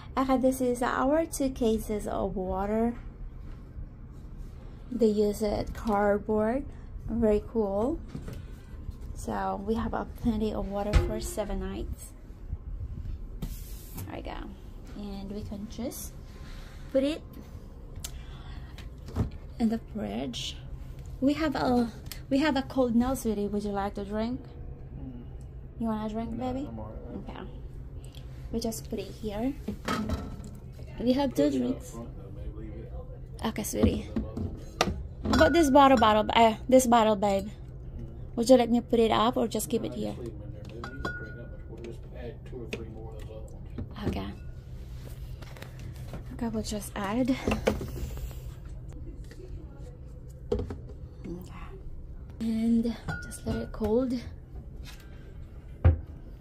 Okay, this is our 2 cases of water. They use it cardboard, very cool. So we have plenty of water for 7 nights. There we go, and we can just put it in the fridge. We have a cold now, sweetie. Would you like to drink? You wanna drink, baby? Okay. We just put it here. We have 2 drinks. Okay, sweetie. How about this bottle, babe? Would you let me put it up or just keep it here? Okay. Okay, we'll just add. Okay. And just let it cold.